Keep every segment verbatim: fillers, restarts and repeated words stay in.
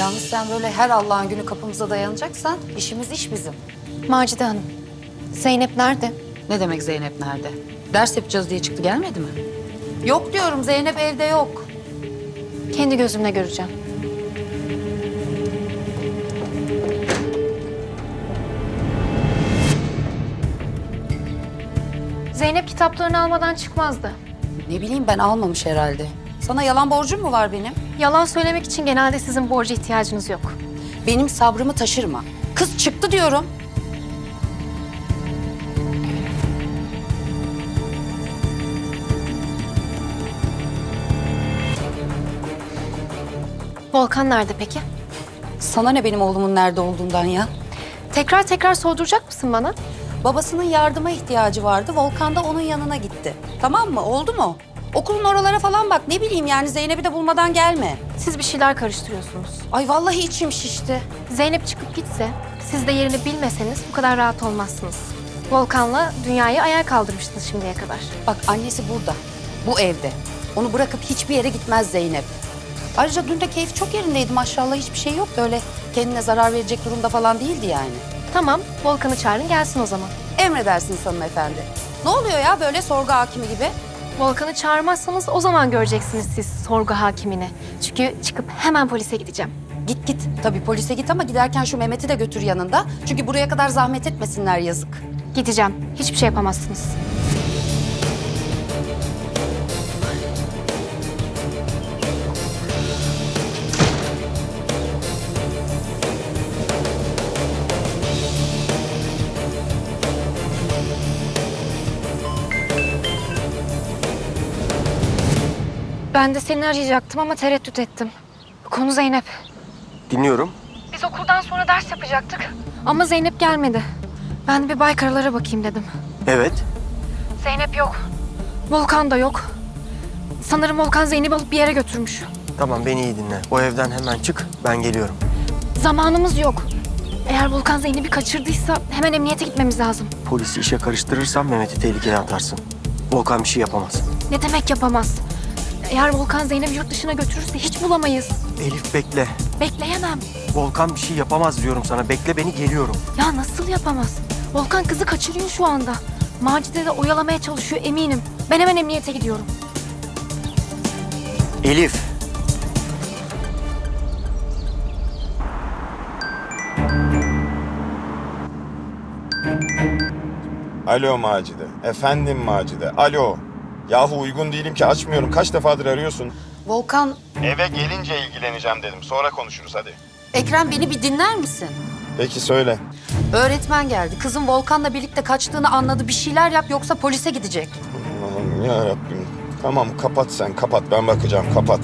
Yalnız sen böyle her Allah'ın günü kapımıza dayanacaksan işimiz iş bizim. Macide Hanım, Zeynep nerede? Ne demek Zeynep nerede? Ders yapacağız diye çıktı, gelmedi mi? Yok diyorum, Zeynep evde yok. Kendi gözümle göreceğim. Zeynep kitaplarını almadan çıkmazdı. Ne bileyim ben, almamış herhalde. Sana yalan borcum mu var benim? Yalan söylemek için genelde sizin borca ihtiyacınız yok. Benim sabrımı taşırma. Kız çıktı diyorum. Volkan nerede peki? Sana ne benim oğlumun nerede olduğundan ya? Tekrar tekrar sorduracak mısın bana? Babasının yardıma ihtiyacı vardı. Volkan da onun yanına gitti. Tamam mı? Oldu mu? Okulun oralara falan bak. Ne bileyim yani, Zeynep'i de bulmadan gelme. Siz bir şeyler karıştırıyorsunuz. Ay vallahi içim şişti. Zeynep çıkıp gitse, siz de yerini bilmeseniz bu kadar rahat olmazsınız. Volkan'la dünyayı ayağa kaldırmıştınız şimdiye kadar. Bak, annesi burada. Bu evde. Onu bırakıp hiçbir yere gitmez Zeynep. Ayrıca dün de keyfi çok yerindeydi maşallah. Hiçbir şey yoktu. Öyle kendine zarar verecek durumda falan değildi yani. Tamam, Volkan'ı çağırın gelsin o zaman. Emredersiniz hanımefendi. Ne oluyor ya böyle sorgu hakimi gibi? Volkan'ı çağırmazsanız o zaman göreceksiniz siz sorgu hakimini. Çünkü çıkıp hemen polise gideceğim. Git git. Tabii polise git ama giderken şu Mehmet'i de götür yanında. Çünkü buraya kadar zahmet etmesinler, yazık. Gideceğim. Hiçbir şey yapamazsınız. Ben de seni arayacaktım ama tereddüt ettim. Konu Zeynep. Dinliyorum. Biz okuldan sonra ders yapacaktık. Ama Zeynep gelmedi. Ben de bir Baykarlara bakayım dedim. Evet. Zeynep yok. Volkan da yok. Sanırım Volkan Zeynep'i alıp bir yere götürmüş. Tamam, beni iyi dinle. O evden hemen çık, ben geliyorum. Zamanımız yok. Eğer Volkan Zeynep'i kaçırdıysa hemen emniyete gitmemiz lazım. Polisi işe karıştırırsan Mehmet'i tehlikeye atarsın. Volkan bir şey yapamaz. Ne demek yapamaz? Eğer Volkan Zeynep'i yurt dışına götürürse hiç bulamayız. Elif bekle. Bekleyemem. Volkan bir şey yapamaz diyorum sana. Bekle beni, geliyorum. Ya nasıl yapamaz? Volkan kızı kaçırıyor şu anda. Macide de oyalamaya çalışıyor eminim. Ben hemen emniyete gidiyorum. Elif. Alo Macide. Efendim Macide. Alo. Yahu uygun değilim ki, açmıyorum. Kaç defadır arıyorsun? Volkan, Eve gelince ilgileneceğim dedim. Sonra konuşuruz hadi. Ekrem beni bir dinler misin? Peki söyle. Öğretmen geldi. Kızın Volkan'la birlikte kaçtığını anladı. Bir şeyler yap yoksa polise gidecek. Allah'ım ya Rabbim. Tamam kapat sen, kapat. Ben bakacağım, kapat.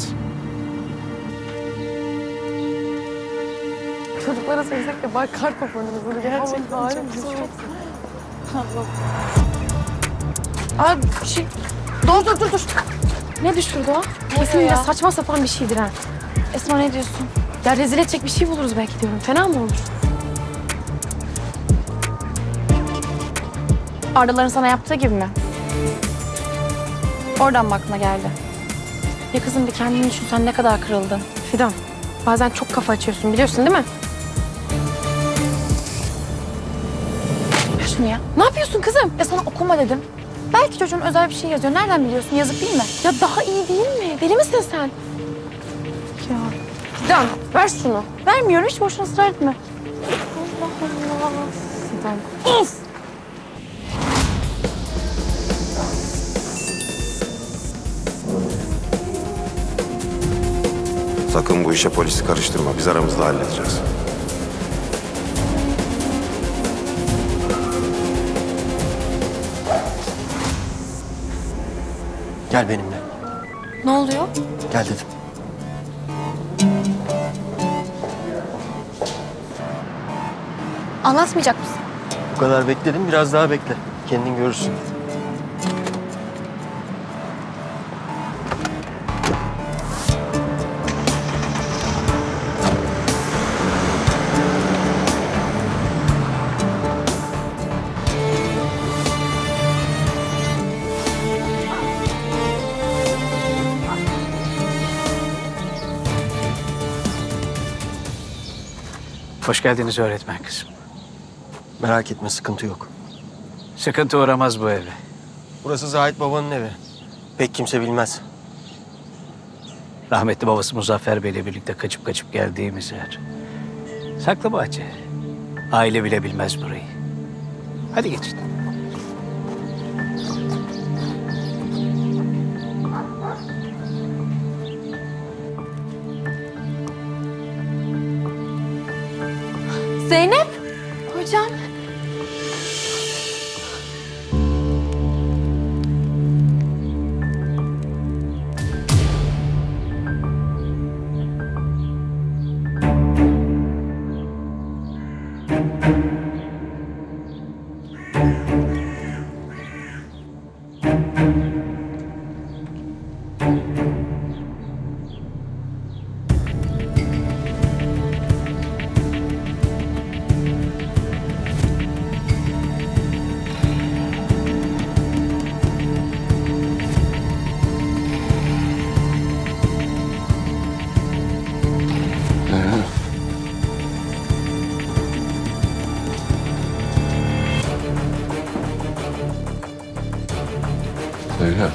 Çocuklara söylesek de bak kar top oynarız. Bunu gerçekten harika bir şey. Aa, bir şey... Dur dur dur dur. Ne düşürdü o? Kesinlikle saçma sapan bir şeydir ha. Esma ne diyorsun? Ya rezil edecek bir şey buluruz belki diyorum. Fena mı olur? Ardaların sana yaptığı gibi mi? Oradan mı aklına geldi? Ya kızım bir kendini düşün, sen ne kadar kırıldın. Fidan, bazen çok kafa açıyorsun biliyorsun değil mi? Ver şunu ya. Ne yapıyorsun kızım? Ya sana okuma dedim. Belki çocuğun özel bir şey yazıyor. Nereden biliyorsun? Yazık değil mi? Ya daha iyi değil mi? Deli misin sen? Ya Fidan, ver şunu. Vermiyorum, hiç boşuna ısrar etme. Allah Allah. Fidan. Of! Sakın bu işe polisi karıştırma. Biz aramızda halledeceğiz. Gel benimle. Ne oluyor? Gel dedim. Anlatmayacak mısın? Bu kadar bekledim, biraz daha bekle. Kendin görürsün. Hoş geldiniz öğretmen kızım. Merak etme, sıkıntı yok. Sıkıntı uğramaz bu eve. Burası Zahit babanın evi. Pek kimse bilmez. Rahmetli babası Muzaffer Bey'le birlikte kaçıp kaçıp geldiğimiz yer. Saklı bahçe. Aile bile bilmez burayı. Hadi geçin. Zeynep. Hocam. Zeynep.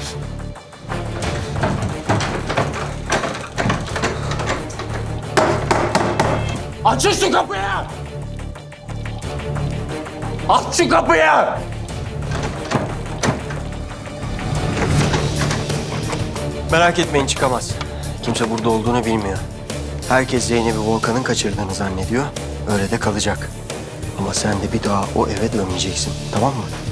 Açın şu kapıyı! Aç şu kapıyı! Merak etmeyin, çıkamaz. Kimse burada olduğunu bilmiyor. Herkes Zeynep'i Volkan'ın kaçırdığını zannediyor. Öyle de kalacak. Ama sen de bir daha o eve dönmeyeceksin. Tamam mı?